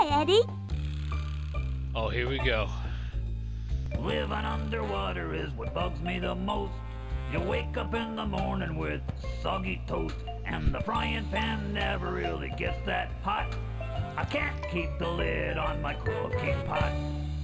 Hi, Eddie. Oh, here we go. Living underwater is what bugs me the most. You wake up in the morning with soggy toast, and the frying pan never really gets that hot. I can't keep the lid on my cooking pot.